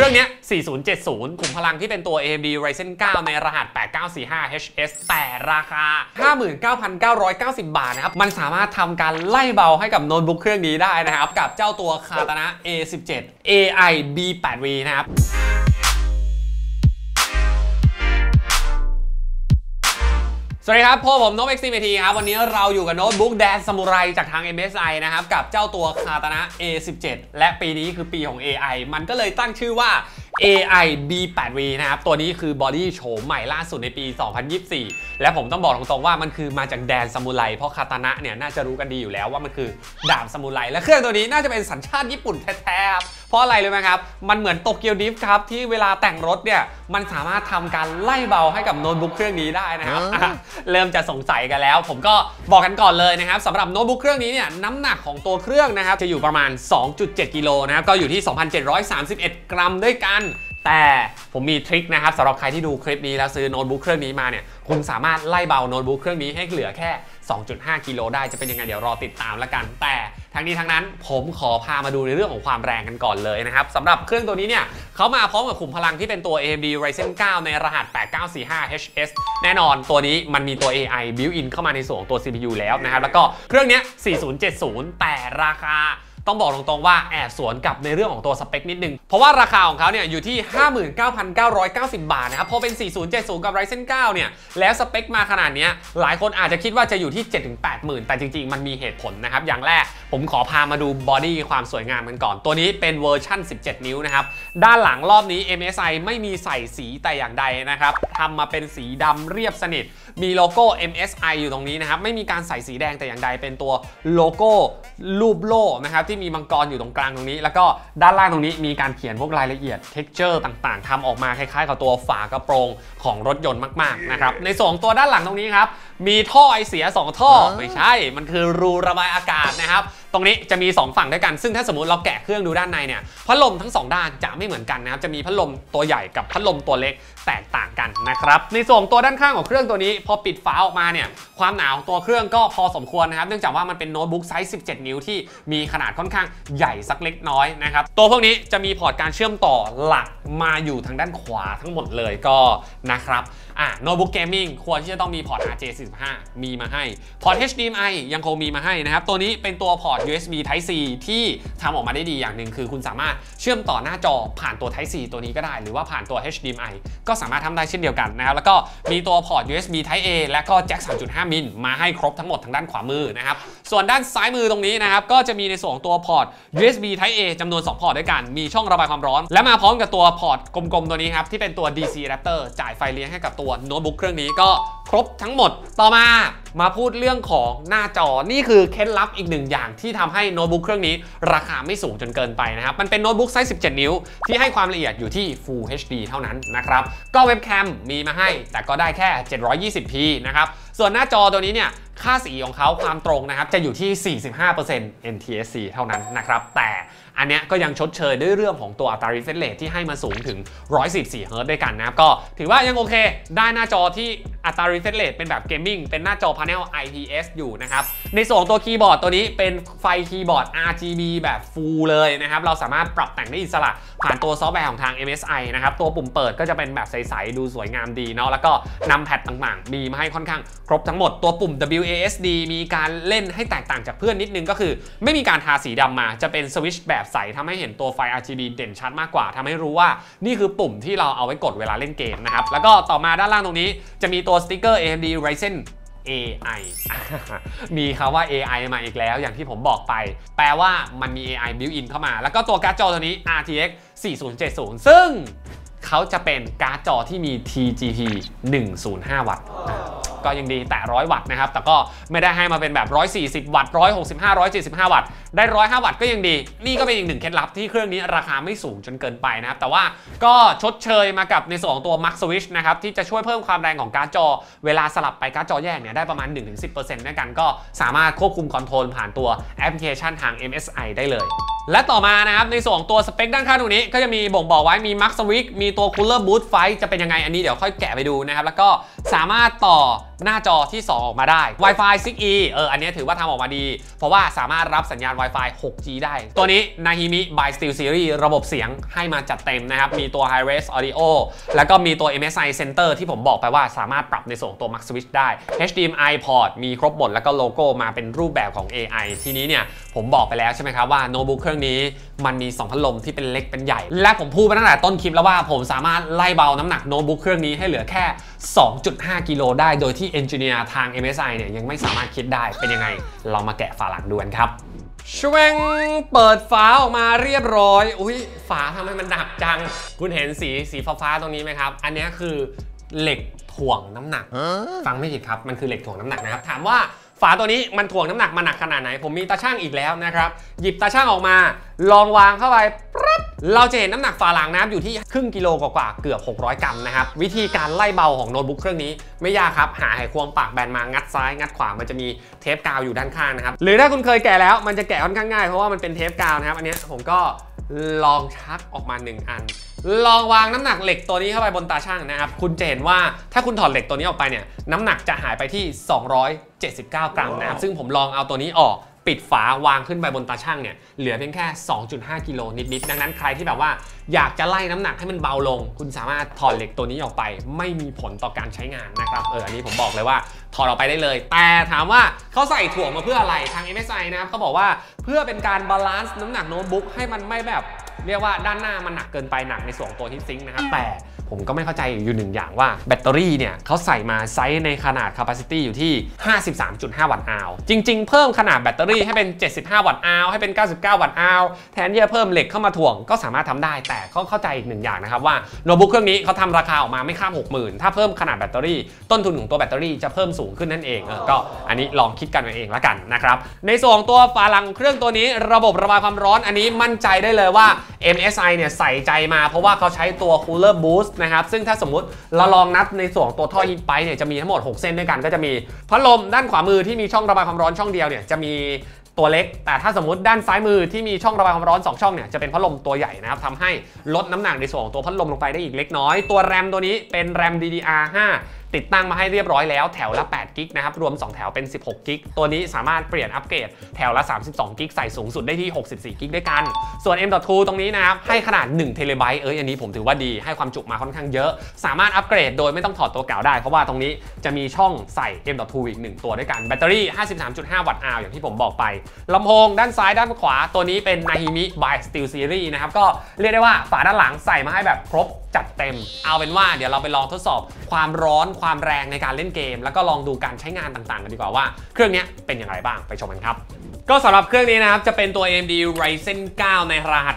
รื่องนี้4070ขุมพลังที่เป็นตัว AMD Ryzen 9 ในรหัส 8945HS แต่ราคา 59,990 บาทนะครับมันสามารถทำการไล่เบาให้กับโน้ตบุ๊กเครื่องนี้ได้นะครับกับเจ้าตัว Katana A17 AI B8V นะครับสวัสดีครับผมนพ XCMT ครับวันนี้เราอยู่กับโน้ตบุ๊กแดนซามูไรจากทาง MSI นะครับกับเจ้าตัว Katana A17 และปีนี้คือปีของ AI มันก็เลยตั้งชื่อว่า AI B8V นะครับตัวนี้คือบอดี้โฉมใหม่ล่าสุดในปี 2024 และผมต้องบอกตรงๆว่ามันคือมาจากแดนซามูไรเพราะคาตานะเนี่ยน่าจะรู้กันดีอยู่แล้วว่ามันคือดาบซามูไรและเครื่องตัวนี้น่าจะเป็นสัญชาติญี่ปุ่นแท้ๆเพราะอะไรรู้ไหมครับมันเหมือนโตเกียวดริฟท์ครับที่เวลาแต่งรถเนี่ยมันสามารถทำการไล่เบาให้กับโน้ตบุ๊กเครื่องนี้ได้นะครับเริ่มจะสงสัยกันแล้วผมก็บอกกันก่อนเลยนะครับสำหรับโน้ตบุ๊กเครื่องนี้เนี่ยน้ำหนักของตัวเครื่องนะครับจะอยู่ประมาณ 2.7 กิโลนะครับก็อยู่ที่ 2,731 กรัมด้วยกันแต่ผมมีทริคนะครับสำหรับใครที่ดูคลิปนี้แล้วซื้อโน้ตบุ๊กเครื่องนี้มาเนี่ยคุณสามารถไล่เบาโน้ตบุ๊กเครื่องนี้ให้เหลือแค่ 2.5 กิโลได้จะเป็นยังไงเดี๋ยวรอติดตามแล้วกันแต่ทั้งนี้ทั้งนั้นผมขอพามาดูในเรื่องของความแรงกันก่อนเลยนะครับสำหรับเครื่องตัวนี้เนี่ยเขามาพร้อมกับขุมพลังที่เป็นตัว AMD Ryzen 9 ในรหัส 8945HS แน่นอนตัวนี้มันมีตัว AI built-in เข้ามาในส่วนของตัว CPU แล้วนะครับแล้วก็เครื่องนี้4070แต่ราคาต้องบอกตรงๆว่าแอบสวนกับในเรื่องของตัวสเปคนิดนึงเพราะว่าราคาของเขาเนี่ยอยู่ที่ 59,990 บาทนะครับพอเป็น4070กับ Ryzen 9เนี่ยแล้วสเปคมาขนาดนี้หลายคนอาจจะคิดว่าจะอยู่ที่ 7-8 หมื่นแต่จริงๆมันมีเหตุผลนะครับอย่างแรกผมขอพามาดูบอดี้ความสวยงามกันก่อนตัวนี้เป็นเวอร์ชั่น17 นิ้วนะครับด้านหลังรอบนี้ MSI ไม่มีใส่สีแต่อย่างใดนะครับทำมาเป็นสีดำเรียบสนิทมีโลโก้ MSI อยู่ตรงนี้นะครับไม่มีการใส่สีแดงแต่อย่างใดเป็นตัวโลโก้รูปโล่นะครับที่มีมังกรอยู่ตรงกลางตรงนี้แล้วก็ด้านล่างตรงนี้มีการเขียนพวกรายละเอียด texture ต่างๆทำออกมาคล้ายๆกับตัวฝากระโปรงของรถยนต์มากๆนะครับในส่วนตัวด้านหลังตรงนี้ครับมีท่อไอเสีย2ท่อไม่ใช่มันคือรูระบายอากาศนะครับตรงนี้จะมี2ฝั่งด้วยกันซึ่งถ้าสมมติเราแกะเครื่องดูด้านในเนี่ยพัดลมทั้ง2ด้านจะไม่เหมือนกันนะครับจะมีพัดลมตัวใหญ่กับพัดลมตัวเล็กแตกต่างกันนะครับในส่วนตัวด้านข้างของเครื่องตัวนี้พอปิดฝาออกมาเนี่ยความหนาของตัวเครื่องก็พอสมควรนะครับเนื่องจากว่ามันเป็นโน้ตบุ๊กไซส์17 นิ้วที่มีขนาดค่อนข้างใหญ่สักเล็กน้อยนะครับตัวพวกนี้จะมีพอร์ตการเชื่อมต่อหลักมาอยู่ทางด้านขวาทั้งหมดเลยก็นะครับโน้ตบุ๊กเกมมิ่งควรที่จะต้องมีพอร์ต RJ45 มีมาให้พอร์ต HDMI ยังคงมีมาให้นะครับตัวนี้เป็นตัวพอร์ต USB Type C ที่ทำออกมาได้ดีอย่างหนึ่งคือคุณสามารถเชื่อมต่อหน้าจอผ่านตัว Type C ตัวนี้ก็ได้หรือว่าผ่านตัว HDMI ก็สามารถทำได้เช่นเดียวกันนะครับแล้วก็มีตัวพอร์ต USB Type A และก็แจ็ค 3.5 มิลมาให้ครบทั้งหมดทางด้านขวามือนะครับส่วนด้านซ้ายมือตรงนี้นะครับก็จะมีในส่วนของตัวพอร์ต USB Type A จำนวน2พอร์ตด้วยกันมีช่องระบายความร้อนและมาพร้อมกับตัวพอร์ตกลมๆตัวนี้ครับที่เป็นตัว DC Adapter จ่ายไฟเลี้ยงให้กับตัวโน้ตบุ๊กเครื่องนี้ก็ครบทั้งหมดต่อมาพูดเรื่องของหน้าจอนี่คือเคล็ดลับอีกหนึ่งอย่างที่ทำให้โน้ตบุ๊กเครื่องนี้ราคาไม่สูงจนเกินไปนะครับมันเป็นโน้ตบุ๊กไซส์17 นิ้วที่ให้ความละเอียดอยู่ที่ Full HD เท่านั้นนะครับก็เว็บแคมมีมาให้แต่ก็ได้แค่ 720p นะครับส่วนหน้าจอตัวนี้เนี่ยค่าสีของเขาความตรงนะครับจะอยู่ที่ 45% NTSC เท่านั้นนะครับแต่อันเนี้ยก็ยังชดเชยด้วยเรื่องของตัวอัตรา refresh rate ที่ให้มาสูงถึง 144 Hz ด้วยกันนะครับก็ถือว่ายังโอเคได้หน้าจอที่อัตรา refresh rate เป็นแบบเกมมิ่งเป็นหน้าจอ panel IPS อยู่นะครับในส่วนตัวคีย์บอร์ดตัวนี้เป็นไฟคีย์บอร์ด RGB แบบ full เลยนะครับเราสามารถปรับแต่งได้อิสระผ่านตัวซอฟต์แวร์ของทาง MSI นะครับตัวปุ่มเปิดก็จะเป็นแบบใสๆดูสวยงามดีเนาะแล้วก็นำแพดต่างๆมีมาให้ค่อนข้างครบทั้งหมดตัวปุ่ม WASD มีการเล่นให้แตกต่างจากเพื่อนนิดนึงก็คือไม่มีการทาสีดำมาจะเป็นสวิตช์แบบใสทำให้เห็นตัวไฟ RGB เด่นชัดมากกว่าทำให้รู้ว่านี่คือปุ่มที่เราเอาไว้กดเวลาเล่นเกมนะครับแล้วก็ต่อมาด้านล่างตรงนี้จะมีตัวสติ๊กเกอร์ AMD Ryzen AI มีคำว่า AI มาอีกแล้วอย่างที่ผมบอกไปแปลว่ามันมี AI built-in เข้ามาแล้วก็ตัวการ์ดจอตัวนี้ RTX 4070ซึ่งเขาจะเป็นการ์ดจอที่มี TGP 105 วัตต์ก็ยังดีแต่100 วัตต์นะครับแต่ก็ไม่ได้ให้มาเป็นแบบ140 วัตต์165 175 วัตต์ได้105 วัตต์ก็ยังดีนี่ก็เป็นอีกหนึ่งเคล็ดลับที่เครื่องนี้ราคาไม่สูงจนเกินไปนะครับแต่ว่าก็ชดเชยมากับในส่วนของตัว Max Switch นะครับที่จะช่วยเพิ่มความแรงของการ์ดจอเวลาสลับไปการ์ดจอแยกเนี่ยได้ประมาณ 1-10% ด้วยกันก็สามารถควบคุมคอนโทรลผ่านตัวแอปพลิเคชันทาง MSI ได้เลยและต่อมานะครับในส่วนของตัวสเปคด้านข้างตรงนี้ก็จะมีบ่งบอกไว้มี Max Switch มีตัว Cooler Boost Fight จะเป็นยังไงอันนี้เดี๋ยวค่อยแกะไปดูนะครับแล้วก็สามารถต่อหน้าจอที่ 2 ออกมาได้ Wi-Fi 6E อันนี้ถือว่าทำออกมาดีเพราะว่าสามารถรับสัญญาณ Wi-Fi 6G ได้ตัวนี้ Nahimi by SteelSeries ระบบเสียงให้มาจัดเต็มนะครับมีตัว Hi-Res Audio แล้วก็มีตัว MSI Center ที่ผมบอกไปว่าสามารถปรับในส่วนตัว Max Switch ได้ HDMI port มีครบหมดแล้วก็โลโก้มาเป็นรูปแบบของ AI ทีนี้เนี่ยผมบอกไปแล้วใช่ไหมครับว่าโน้ตบุ๊กเครื่องนี้มันมี2พัดลมที่เป็นเล็กเป็นใหญ่และผมพูดไปตั้งแต่ต้นคลิปแล้วว่าผมสามารถไล่เบาน้ำหนักโน้ตบุ๊กเครื่องนี้ให้เหลือแค่ 2.5 กิโลได้โดยที่เอนจิเนียร์ทาง MSI เนี่ยยังไม่สามารถคิดได้เป็นยังไงเรามาแกะฝาหลังดูกันครับชเวงเปิดฝาออกมาเรียบร้อยอุ้ยฝาทำไมมันหนักจังคุณเห็นสีฟ้าตรงนี้ไหมครับอันนี้คือเหล็กถ่วงน้ำหนักฟังไม่ผิดครับมันคือเหล็กถ่วงน้ำหนักนะครับถามว่าฝาตัวนี้มันถ่วงน้ำหนักมาหนักขนาดไหนผมมีตาช่างอีกแล้วนะครับหยิบตาช่างออกมาลองวางเข้าไปปั๊บเราจะเห็นน้ำหนักฝาหลังนะครับอยู่ที่ครึ่งกิโลกว่าเกือบ600 กรัมนะครับวิธีการไล่เบาของโน้ตบุ๊กเครื่องนี้ไม่ยากครับหาไขควงปากแบนมางัดซ้ายงัดขวามันจะมีเทปกาวอยู่ด้านข้างนะครับหรือถ้าคุณเคยแกะแล้วมันจะแกะค่อนข้างง่ายเพราะว่ามันเป็นเทปกาวนะครับอันนี้ผมก็ลองชักออกมา1 อันลองวางน้ำหนักเหล็กตัวนี้เข้าไปบนตาช่างนะครับคุณจะเห็นว่าถ้าคุณถอดเหล็กตัวนี้ออกไปเนี่ยน้ำหนักจะหายไปที่279 กรัมนะครับซึ่งผมลองเอาตัวนี้ออกปิดฝาวางขึ้นไปบนตาช่างเนี่ยเหลือเพียงแค่ 2.5 กิโลนิดๆดังนั้นใครที่แบบว่าอยากจะไล่น้ำหนักให้มันเบาลงคุณสามารถถอดเหล็กตัวนี้ออกไปไม่มีผลต่อการใช้งานนะครับอันนี้ผมบอกเลยว่าถอดออกไปได้เลยแต่ถามว่าเขาใส่ถ่วงมาเพื่ออะไรทาง MSI นะครับเขาบอกว่าเพื่อเป็นการบาลานซ์น้ำหนักโน้ตบุ๊กให้มันไม่แบบเรียกว่าด้านหน้ามันหนักเกินไปหนักในส่วนตัวที่ซิงค์นะครับแต่ผมก็ไม่เข้าใจอยู่1 อย่างว่าแบตเตอรี่เนี่ยเขาใส่มาไซส์ในขนาด capacity อยู่ที่ 53.5 วัตต์อาวจริงๆเพิ่มขนาดแบตเตอรี่ให้เป็น75 วัตต์อาวให้เป็น99 วัตต์อาวแทนที่จะเพิ่มเหล็กเข้ามาถ่วงก็สามารถทำได้แต่เขาเข้าใจอีก1 อย่างนะครับว่าโน้ตบุ๊กเครื่องนี้เขาทำราคาออกมาไม่ข้าม 60,000 ถ้าเพิ่มขนาดแบตเตอรี่ต้นทุนของตัวแบตเตอรี่จะเพิ่มสูงขึ้นนั่นเองก็อันนี้ลองคิดกันเองละกันนะครับในส่วนตัวฝาหลังเครื่องตัวนี้ระบบระบายความร้อนอันนี้มั่นใจได้เลยว่า MSI เนี่ยใส่ใจมาเพราะว่าเขาใช้ตัว Cooler Boost นะครับซึ่งถ้าสมมุติเราลองนับในส่วนตัวท่อฮีทไพป์เนี่ยจะมีทั้งหมด6 เส้นด้วยกันก็จะมีพัดลมด้านขวามือที่มีช่องระบายความร้อนช่องเดียวเนี่ยจะมีตัวเล็กแต่ถ้าสมมติด้านซ้ายมือที่มีช่องระบายความร้อน2 ช่องเนี่ยจะเป็นพัดลมตัวใหญ่นะครับทำให้ลดน้ำหนักในส่วนของตัวพัดลมลงไปได้อีกเล็กน้อยตัวแรมตัวนี้เป็นแรม DDR5 ติดตั้งมาให้เรียบร้อยแล้วแถวละ8 กิกนะครับรวม2 แถวเป็น16 กิกตัวนี้สามารถเปลี่ยนอัปเกรดแถวละ32 กิกใส่สูงสุดได้ที่64 กิกด้วยกันส่วน M.2 ตรงนี้นะครับให้ขนาด1 เทเลไบต์อันนี้ผมถือว่าดีให้ความจุมาค่อนข้างเยอะสามารถอัปเกรดโดยไม่ต้องถอดตัวเก่าได้เพราะว่าตรงนี้จะมีช่องใส่ M.2 อีก1 ตัวด้วยกันแบตเตอรี่ 53.5 วัตต์อาวอย่างที่ผมบอกไปลำโพงด้านซ้ายด้านขวาตัวนี้เป็น Nahimi by SteelSeries นะครับก็เรียกได้ว่าฝาด้านหลังใส่มาให้แบบครบจัดเต็มเอาเป็นว่าเดี๋ยวเราไปลองทดสอบความร้อนความแรงในการเล่นเกมแล้วก็ลองดูการใช้งานต่างๆกันดีกว่าว่าเครื่องนี้เป็นอย่างไรบ้างไปชมกันครับก็สำหรับเครื่องนี้นะครับจะเป็นตัว AMD Ryzen 9 ในรหัส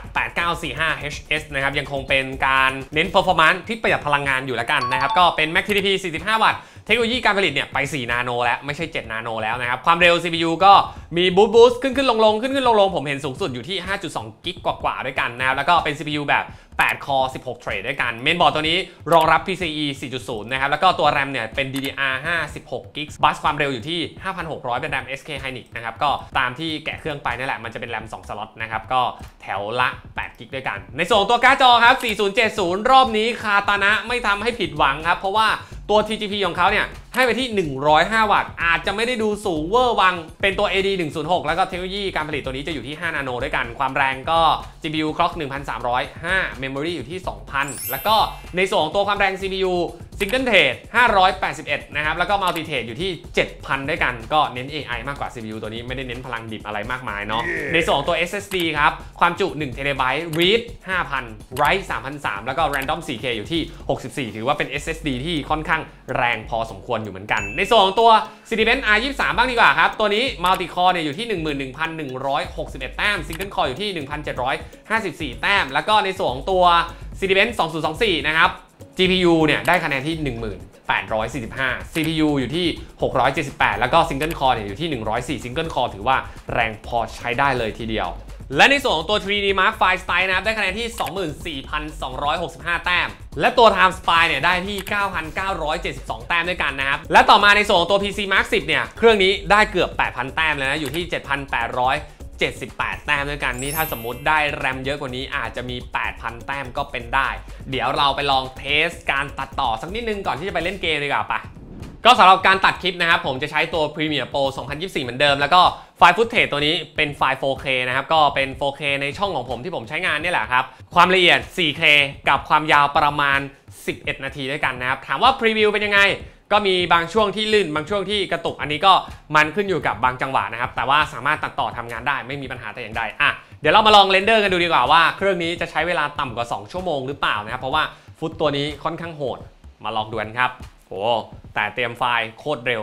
8945HS นะครับยังคงเป็นการเน้น performance ที่ประหยัดพลังงานอยู่แล้วกันนะครับก็เป็น Max TDP 45 วัตต์เทคโนโลยีการผลิตเนี่ยไป4 นาโนแล้วไม่ใช่7 นาโนแล้วนะครับความเร็ว CPU ก็มีบูสต์ขึ้นลงผมเห็นสูงสุดอยู่ที่ 5.2 กิกกว่าด้วยกันนะครับแล้วก็เป็น CPU แบบ8 คอ 16 เทรดด้วยกันเมนบอร์ดตัวนี้รองรับ PCIe 4.0 นะครับแล้วก็ตัว RAM เนี่ยเป็น DDR5 16 กิกบัสความเร็วอยู่ที่ 5,600 เป็น RAM SK Hynix นะครับก็ตามที่แกะเครื่องไปนั่นแหละมันจะเป็น RAM 2 สล็อตนะครับก็แถวละ8 กิกด้วยกันในส่วนตัวการ์ดจอครับ 4070 รอบนี้คาตานะไม่ทำให้ผิดหวังครับเพราะว่าตัว TGP ของเขาเนี่ยให้ไปที่105 วัตต์อาจจะไม่ได้ดูสูงเวอร์วังเป็นตัว AD 106แล้วก็เทคโนโลยีการผลิตตัวนี้จะอยู่ที่5 นาโนด้วยกันความแรงก็ GPU Clock 1305 Memory อยู่ที่ 2,000 แล้วก็ในส่วนของตัวความแรง CPU Single Thread 581 นะครับแล้วก็ Multi Thread อยู่ที่ 7,000 ด้วยกันก็เน้น AI มากกว่า CPU ตัวนี้ไม่ได้เน้นพลังดิบอะไรมากมายเนาะในส่วนของตัว SSD ครับความจุ1 TB Read 5,000 Write 3,300 แล้วก็ Random 4K อยู่ที่64ถือว่าเป็น SSD ที่ค่อนข้างแรงพอสมควรอยู่เหมือนกันในส่วนของตัว Cinebench R23 บ้างดีกว่าครับตัวนี้ Multi Core เนี่ยอยู่ที่ 11,161 แต้ม Single Core อยู่ที่ 1,754 แต้มแล้วก็ในส่วนของตัว Cinebench 2024 นะครับ GPU เนี่ยได้คะแนนที่ 1845 CPU อยู่ที่678แล้วก็ Single Core เนี่ยอยู่ที่104 Single Core ถือว่าแรงพอใช้ได้เลยทีเดียวและในส่วนของตัว 3D Mark Firestyle นะครับได้คะแนนที่ 24,265 แต้มและตัว Time Spy เนี่ยได้ที่ 9,972 แต้มด้วยกันนะครับและต่อมาในส่วนของตัว PC Mark 10 เนี่ยเครื่องนี้ได้เกือบ 8,000 แต้มแล้วนะอยู่ที่ 7,800 78 แต้มด้วยกันนี่ถ้าสมมติได้แรมเยอะกว่านี้อาจจะมี 8,000 แต้มก็เป็นได้เดี๋ยวเราไปลองเทสการตัดต่อสักนิดนึงก่อนที่จะไปเล่นเกมดีกว่าปะก็สำหรับการตัดคลิปนะครับผมจะใช้ตัว Premiere Pro 2024 เหมือนเดิมแล้วก็ไฟล์ฟุตเทจตัวนี้เป็นไฟล์ 4K นะครับก็เป็น 4K ในช่องของผมที่ผมใช้งานนี่แหละครับความละเอียด 4K กับความยาวประมาณ 11 นาทีด้วยกันนะครับถามว่าพรีวิวเป็นยังไงก็มีบางช่วงที่ลื่นบางช่วงที่กระตุกอันนี้ก็มันขึ้นอยู่กับบางจังหวะนะครับแต่ว่าสามารถตัดต่อทำงานได้ไม่มีปัญหาแต่อย่างใดเดี๋ยวเรามาลองเรนเดอร์กันดูดีกว่าว่าเครื่องนี้จะใช้เวลาต่ำกว่า2 ชั่วโมงหรือเปล่านะครับเพราะว่าฟุตตัวนี้ค่อนข้างโหดมาลองดูกันครับโอ้แต่เตรียมไฟล์โคตรเร็ว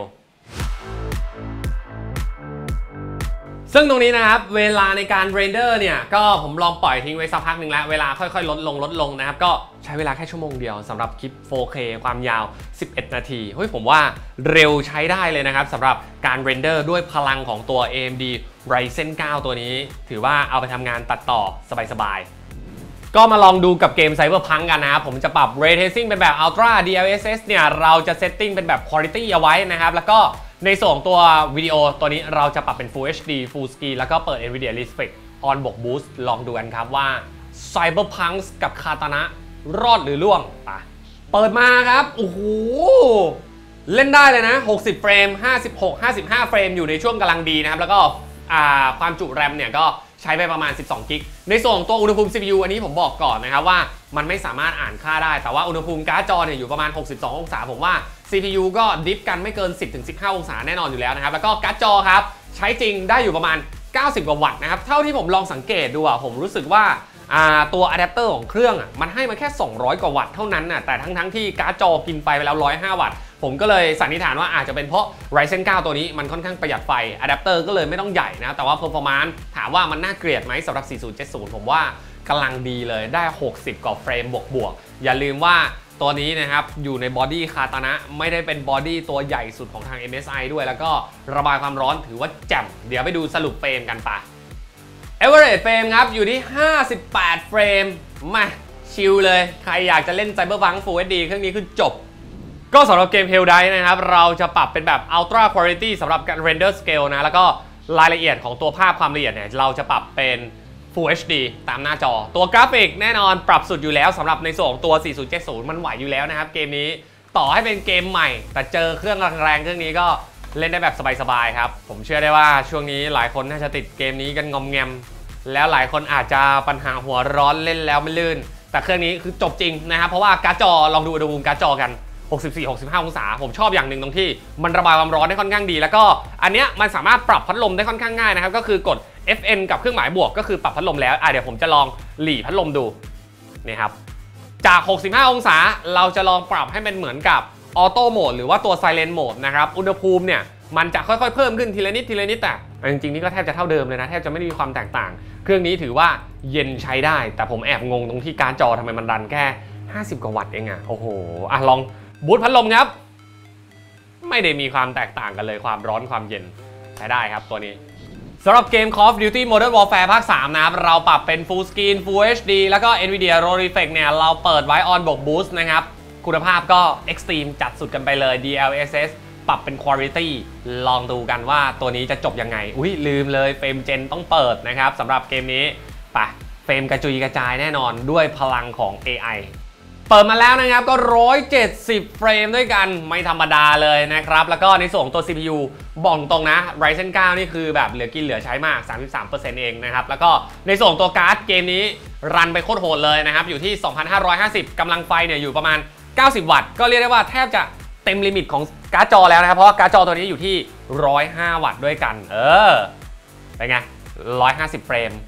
ซึ่งตรงนี้นะครับเวลาในการเรนเดอร์เนี่ยก็ผมลองปล่อยทิ้งไว้สักพักหนึ่งแล้วเวลาค่อยๆลดลงนะครับก็ใช้เวลาแค่ชั่วโมงเดียวสำหรับคลิป 4K ความยาว 11 นาทีเฮ้ยผมว่าเร็วใช้ได้เลยนะครับสำหรับการเรนเดอร์ด้วยพลังของตัว AMD Ryzen 9 ตัวนี้ถือว่าเอาไปทำงานตัดต่อสบายๆก็มาลองดูกับเกม Cyberpunk กันนะครับผมจะปรับ Ray Tracing เป็นแบบ Ultra DLSS เนี่ยเราจะเซตติ้งเป็นแบบ Quality เอาไว้นะครับแล้วก็ในส่วนของตัววิดีโอตัวนี้เราจะปรับเป็น Full HD Full Screen แล้วก็เปิด Nvidia Respect On Boost ลองดูกันครับว่า Cyberpunk กับคาตานะรอดหรือล่วงปะเปิดมาครับโอ้โหเล่นได้เลยนะ60เฟรม55เฟรมอยู่ในช่วงกำลังดีนะครับแล้วก็ความจุแรมเนี่ยก็ใช้ไปประมาณ12กิกในส่วนของตัวอุณหภูมิ CPU อันนี้ผมบอกก่อนนะครับว่ามันไม่สามารถอ่านค่าได้แต่ว่าอุณหภูมิการ์ดจอเนี่ยอยู่ประมาณ62องศาผมว่า CPU ก็ดิฟกันไม่เกิน 10-15 องศาแน่นอนอยู่แล้วนะครับแล้วก็การ์ดจอครับใช้จริงได้อยู่ประมาณ90 กว่าวัตต์นะครับเท่าที่ผมลองสังเกตดูผมรู้สึกว่าตัวอะแดปเตอร์ของเครื่องมันให้มาแค่200 กว่าวัตต์เท่านั้นแต่ทั้งที่การ์ดจอกินไฟไปแล้ว105 วัตต์ผมก็เลยสันนิษฐานว่าอาจจะเป็นเพราะ Ryzen 9 ตัวนี้มันค่อนข้างประหยัดไฟอะแดปเตอร์ก็เลยไม่ต้องใหญ่นะแต่ว่า performance ถามว่ามันน่าเกลียดไหมสำหรับ 4070 ผมว่ากำลังดีเลยได้60 กว่าเฟรมบวกอย่าลืมว่าตัวนี้นะครับอยู่ในบอดี้คาตานะไม่ได้เป็นบอดี้ตัวใหญ่สุดของทาง MSI ด้วยแล้วก็ระบายความร้อนถือว่าแจ่มเดี๋ยวไปดูสรุปเฟรมกันปะAverage เฟรมครับอยู่ที่58เฟรมมาชิลเลยใครอยากจะเล่น Cyberpunk Full HD เครื่องนี้คือจบก็สำหรับเกม Helldive นะครับเราจะปรับเป็นแบบ Ultra Quality สำหรับการ Render Scale นะแล้วก็รายละเอียดของตัวภาพความละเอียดเนี่ยเราจะปรับเป็น Full HD ตามหน้าจอตัวกราฟิกแน่นอนปรับสุดอยู่แล้วสำหรับในส่วนของตัว 4070 มันไหวอยู่แล้วนะครับเกมนี้ต่อให้เป็นเกมใหม่แต่เจอเครื่องแรงๆเครื่องนี้ก็เล่นได้แบบสบายๆครับผมเชื่อได้ว่าช่วงนี้หลายคนน่าจะติดเกมนี้กันงอมแงมแล้วหลายคนอาจจะปัญหาหัวร้อนเล่นแล้วไม่ลื่นแต่เครื่องนี้คือจบจริงนะครับเพราะว่าการ์ดจอลองดูอุณหภูมิการ์ดจอกัน64-65 องศาผมชอบอย่างหนึ่งตรงที่มันระบายความร้อนได้ค่อนข้างดีแล้วก็อันเนี้ยมันสามารถปรับพัดลมได้ค่อนข้างง่ายนะครับก็คือกด FN กับเครื่องหมายบวกก็คือปรับพัดลมแล้วเดี๋ยวผมจะลองหลีพัดลมดูนี่ครับจาก65 องศาเราจะลองปรับให้เป็นเหมือนกับออโต้โหมดหรือว่าตัว Silent Mode นะครับอุณหภูมิเนี่ยมันจะค่อยๆเพิ่มขึ้นทีละนิดแต่จริงๆนี่ก็แทบจะเท่าเดิมเลยนะแทบจะไม่ได้มีความแตกต่างเครื่องนี้ถือว่าเย็นใช้ได้แต่ผมแอบงงตรงที่การ์ดจอทำไมมันรันแค่50 กว่าวัตต์เองโอ้โหลองบูตพัดลมครับไม่ได้มีความแตกต่างกันเลยความร้อนความเย็นใช้ได้ครับตัวนี้สำหรับเกม Call of Duty Modern Warfare ภาค 3 นะครับเราปรับเป็น Full Screen Full HD แล้วก็ Nvidia Reflex เนี่ยเราเปิดไว้ On Boost นะครับคุณภาพก็ Extreme จัดสุดกันไปเลย DLSS ปรับเป็น Quality ลองดูกันว่าตัวนี้จะจบยังไงลืมเลยเฟรมเจนต้องเปิดนะครับสำหรับเกมนี้ไปเฟรมกระจุยกระจายแน่นอนด้วยพลังของ AIเปิดมาแล้วนะครับก็170เฟรมด้วยกันไม่ธรรมดาเลยนะครับแล้วก็ในส่วนของตัว CPU บอกตรงนะ Ryzen 9 นี่คือแบบเหลือกินเหลือใช้มาก 33% เองนะครับแล้วก็ในส่วนของตัวการ์ดเกมนี้รันไปโคตรโหดเลยนะครับอยู่ที่ 2550 กำลังไฟเนี่ยอยู่ประมาณ90 วัตต์ก็เรียกได้ว่าแทบจะเต็มลิมิตของการ์ดจอแล้วนะครับเพราะว่าการ์ดจอตัวนี้อยู่ที่105 วัตต์ด้วยกันเป็นไง150เฟรม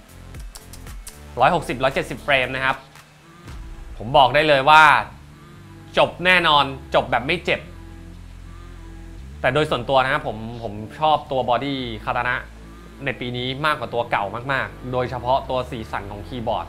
160-170เฟรมนะครับผมบอกได้เลยว่าจบแน่นอนจบแบบไม่เจ็บแต่โดยส่วนตัวนะครับผมชอบตัวบอดี้คาตานะในปีนี้มากกว่าตัวเก่ามากๆโดยเฉพาะตัวสีสันของคีย์บอร์ด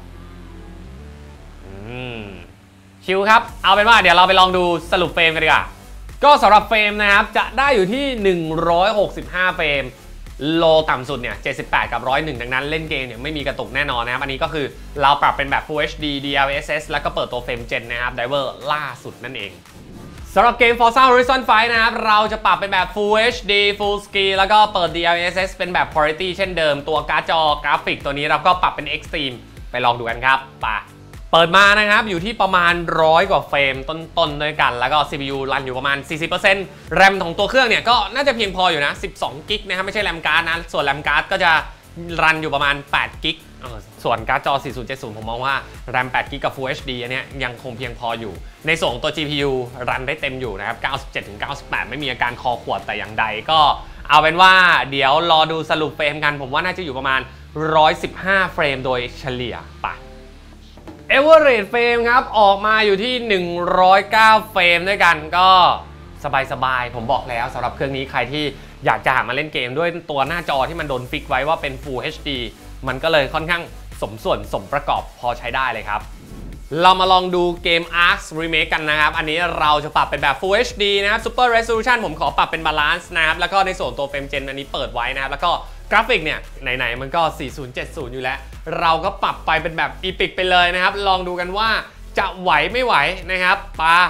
ชิลครับเอาเป็นว่าเดี๋ยวเราไปลองดูสรุปเฟรมกันดีกว่าก็สำหรับเฟรมนะครับจะได้อยู่ที่165เฟรมโลต่ำสุดเนี่ย78กับ101ดังนั้นเล่นเกมเนี่ยไม่มีกระตุกแน่นอนนะครับอันนี้ก็คือเราปรับเป็นแบบ Full HD DLSS แล้วก็เปิดตัวเฟรมเจนนะครับไดเวอร์ล่าสุดนั่นเองสำหรับเกม Forza Horizon 5 นะครับเราจะปรับเป็นแบบ Full HD Full Screen แล้วก็เปิด DLSS เป็นแบบ Quality เช่นเดิมตัวการ์ดจอกราฟิกตัวนี้เราก็ปรับเป็น Extreme ไปลองดูกันครับป่ะเปิดมานะครับอยู่ที่ประมาณ100 กว่าเฟรมต้นๆด้วยกันแล้วก็ CPU รันอยู่ประมาณ 40%แรมของตัวเครื่องเนี่ยก็น่าจะเพียงพออยู่นะ12กิกนะครับไม่ใช่แรมการ์ดนะส่วนแรมการ์ดก็จะรันอยู่ประมาณ8กิกส่วนการ์ดจอ 4070 ผมมองว่าแรม8กิกกับ Full HD อันเนี้ยยังคงเพียงพออยู่ในส่วนตัว GPU รันได้เต็มอยู่นะครับ 97-98 ไม่มีอาการคอขวดแต่อย่างใดก็เอาเป็นว่าเดี๋ยวรอดูสรุปเฟรมกันผมว่าน่าจะอยู่ประมาณ115เฟรมโดยเฉลี่ยไปAverage เฟรมครับออกมาอยู่ที่109เฟรมด้วยกันก็สบายๆผมบอกแล้วสำหรับเครื่องนี้ใครที่อยากจะหามาเล่นเกมด้วยตัวหน้าจอที่มันโดนฟิกไว้ว่าเป็น Full HD มันก็เลยค่อนข้างสมส่วนสมประกอบพอใช้ได้เลยครับเรามาลองดูเกม Ark Remake กันนะครับอันนี้เราจะปรับเป็นแบบ Full HD นะครับ Super Resolution ผมขอปรับเป็น Balance นะครับแล้วก็ในส่วนตัวเฟรมเจนอันนี้เปิดไว้นะครับแล้วก็กราฟิกเนี่ยไหนๆมันก็4070อยู่แล้วเราก็ปรับไปเป็นแบบ Epic ไปเลยนะครับลองดูกันว่าจะไหวไม่ไหวนะครับปา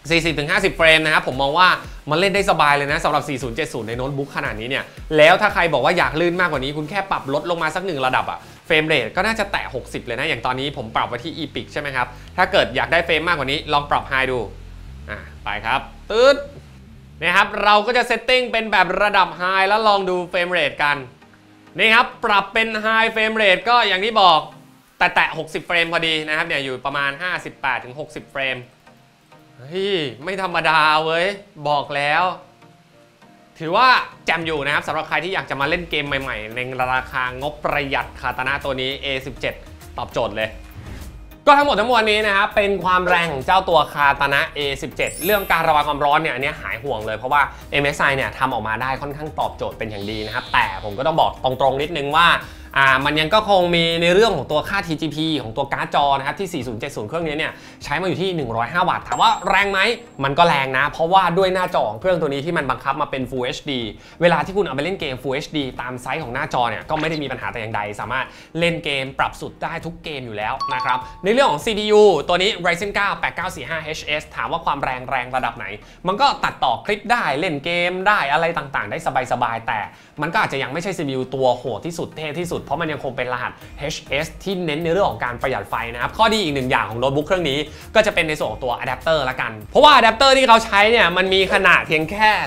40-50 เฟรมนะครับผมมองว่ามันเล่นได้สบายเลยนะสำหรับ4070ในโน้ตบุ๊กขนาดนี้เนี่ยแล้วถ้าใครบอกว่าอยากลื่นมากกว่านี้คุณแค่ปรับลดลงมาสัก1ระดับอะเฟรมเรทก็น่าจะแตะ60เลยนะอย่างตอนนี้ผมปรับไว้ที่ Epic ใช่ไหมครับถ้าเกิดอยากได้เฟรมมากกว่านี้ลองปรับ High ดูไปครับตืดนะครับเราก็จะเซตติ้งเป็นแบบระดับ High แล้วลองดูเฟรมเรทกันนี่ครับปรับเป็น High Frame Rate ก็อย่างที่บอกแต่60เฟรมพอดีนะครับเนี่ยอยู่ประมาณ 58-60 เฟรมเฮ้ยไม่ธรรมดาเว้ยบอกแล้วถือว่าแจ่มอยู่นะครับสำหรับใครที่อยากจะมาเล่นเกมใหม่ๆในราคางบประหยัดคาตานะตัวนี้ A17 ตอบโจทย์เลยก็ทั้งหมดทั้งมวลนี้นะครับเป็นความแรงของเจ้าตัวคาตานะ A17 เรื่องการระบายความร้อนเนี่ยอันนี้หายห่วงเลยเพราะว่า MSI เนี่ยทำออกมาได้ค่อนข้างตอบโจทย์เป็นอย่างดีนะครับแต่ผมก็ต้องบอกตรงๆนิดนึงว่ามันยังก็คงมีในเรื่องของตัวค่า TGP ของตัวการ์ดจอนะครับที่4070เครื่องนี้เนี่ยใช้มาอยู่ที่105 วัตต์ถามว่าแรงไหมมันก็แรงนะเพราะว่าด้วยหน้าจอของเครื่องตัวนี้ที่มันบังคับมาเป็น Full HD เวลาที่คุณเอาไปเล่นเกม Full HD ตามไซส์ของหน้าจอเนี่ยก็ไม่ได้มีปัญหาแต่อย่างใดสามารถเล่นเกมปรับสุดได้ทุกเกมอยู่แล้วนะครับในเรื่องของ CPU ตัวนี้ Ryzen 9 8945HS ถามว่าความแรงระดับไหนมันก็ตัดต่อคลิปได้เล่นเกมได้อะไรต่างๆได้สบายๆแต่มันก็อาจจะยังไม่ใช่ CPU ตัวโหดที่สุดเท่ที่สุดเพราะมันยังคงเป็นรหัส HS ที่เน้นในเรื่องของการประหยัดไฟนะครับข้อดีอีกหนึ่งอย่างของโน้ตบุ๊กเครื่องนี้ก็จะเป็นในส่วนของตัวอะแดปเตอร์ละกันเพราะว่าอะแดปเตอร์ที่เขาใช้เนี่ยมันมีขนาดเพียงแค่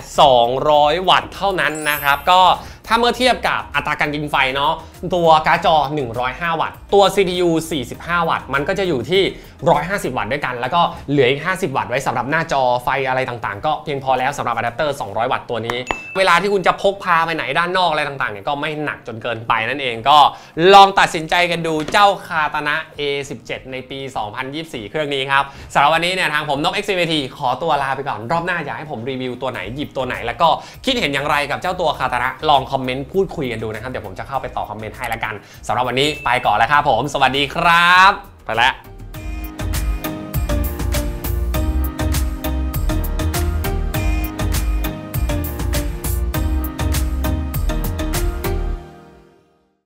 200 วัตต์เท่านั้นนะครับก็ถ้าเมื่อเทียบกับอัตราการกินไฟเนาะตัวการ์ดจอ105 วัตต์ตัว CPU 45 วัตต์มันก็จะอยู่ที่150 วัตต์ด้วยกันแล้วก็เหลืออีก50 วัตต์ไว้สำหรับหน้าจอไฟอะไรต่างๆก็เพียงพอแล้วสำหรับอะแดปเตอร์200 วัตต์ตัวนี้เวลาที่คุณจะพกพาไปไหนด้านนอกอะไรต่างๆเนี่ยก็ไม่หนักจนเกินไปนั่นเองก็ลองตัดสินใจกันดูเจ้าคาตานะ A17 ในปี 2024 เครื่องนี้ครับสำหรับวันนี้เนี่ยทางผมนก XCVT ขอตัวลาไปก่อนรอบหน้าอยากให้ผมรีวิวตัวไหนหยิบตัวไหนแล้วก็คิดเห็นอย่างไรกับเจ้าตัวคาตานะลองคอมเมนต์พูดคุยกันดูนะครับเดี๋ยวผมจะเข้าไปตอบคอมเมนต์ให้ละกันสำหรับวันนี้ไปก่อนแล้วครับผมสวัสดีครับไปแล้ว